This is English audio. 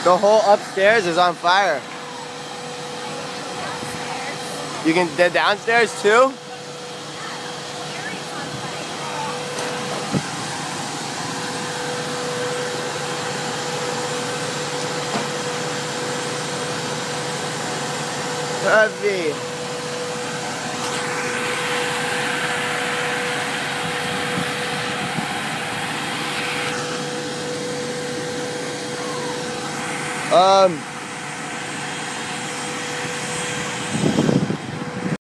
The whole upstairs is on fire. You can, the downstairs too? Heavy.